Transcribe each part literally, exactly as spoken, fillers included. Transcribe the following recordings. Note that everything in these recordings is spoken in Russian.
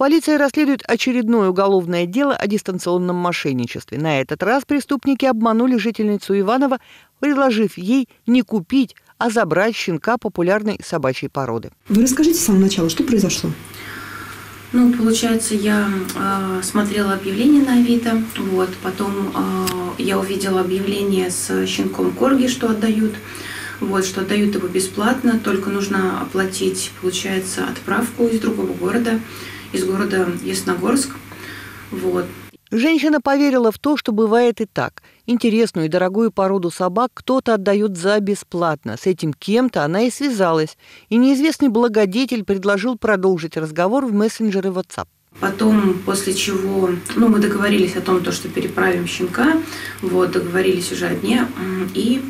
Полиция расследует очередное уголовное дело о дистанционном мошенничестве. На этот раз преступники обманули жительницу Иваново, предложив ей не купить, а забрать щенка популярной собачьей породы. Вы расскажите с самого начала, что произошло? Ну, получается, я э, смотрела объявление на Авито, вот, потом э, я увидела объявление с щенком корги, что отдают, вот, что отдают его бесплатно, только нужно оплатить, получается, отправку из другого города, из города Ясногорск, вот. Женщина поверила в то, что бывает и так. Интересную и дорогую породу собак кто-то отдает за бесплатно. С этим кем-то она и связалась. И неизвестный благодетель предложил продолжить разговор в мессенджере WhatsApp. Потом, после чего, ну, мы договорились о том, что переправим щенка, вот, договорились уже о дне, и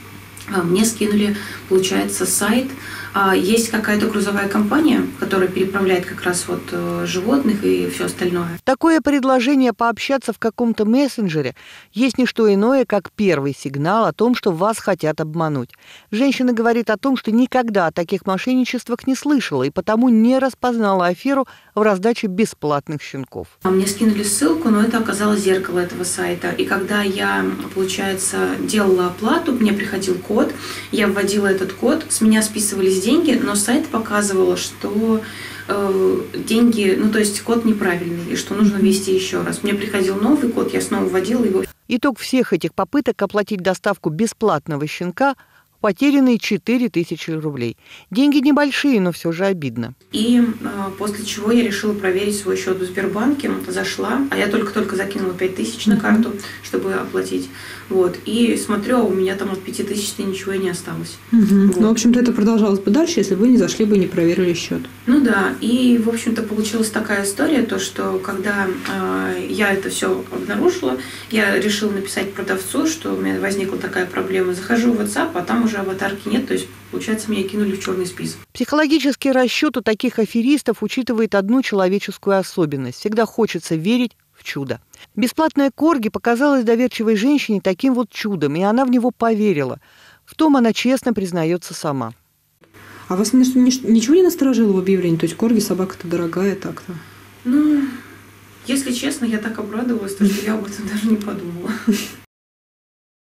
мне скинули, получается, сайт. Есть какая-то грузовая компания, которая переправляет как раз вот животных и все остальное. Такое предложение пообщаться в каком-то мессенджере есть не что иное, как первый сигнал о том, что вас хотят обмануть. Женщина говорит о том, что никогда о таких мошенничествах не слышала и потому не распознала аферу в раздаче бесплатных щенков. Мне скинули ссылку, но это оказалось зеркало этого сайта. И когда я, получается, делала оплату, мне приходил код, я вводила этот код, с меня списывались деньги, но сайт показывал, что э, деньги, ну то есть код неправильный, и что нужно ввести еще раз. Мне приходил новый код, я снова вводила его. Итог всех этих попыток оплатить доставку бесплатного щенка – потерянные четыре тысячи рублей. Деньги небольшие, но все же обидно. И э, после чего я решила проверить свой счет в Сбербанке, зашла, а я только-только закинула пять тысяч на карту, чтобы оплатить. Вот. И смотрю, у меня там от пяти тысяч ничего и не осталось. Угу. Вот. Ну, в общем-то, это продолжалось бы дальше, если вы не зашли бы и не проверили счет. Ну да, и, в общем-то, получилась такая история, то, что когда э, я это все обнаружила, я решила написать продавцу, что у меня возникла такая проблема. Захожу в WhatsApp, а там уже аватарки нет, то есть, получается, меня кинули в черный список. Психологический расчет у таких аферистов учитывает одну человеческую особенность. Всегда хочется верить в чудо. Бесплатная корги показалась доверчивой женщине таким вот чудом, и она в него поверила. В том она честно признается сама. А вас ничего не насторожило в объявлении? То есть корги, собака-то дорогая так-то? Ну, если честно, я так обрадовалась, что я об этом даже не подумала.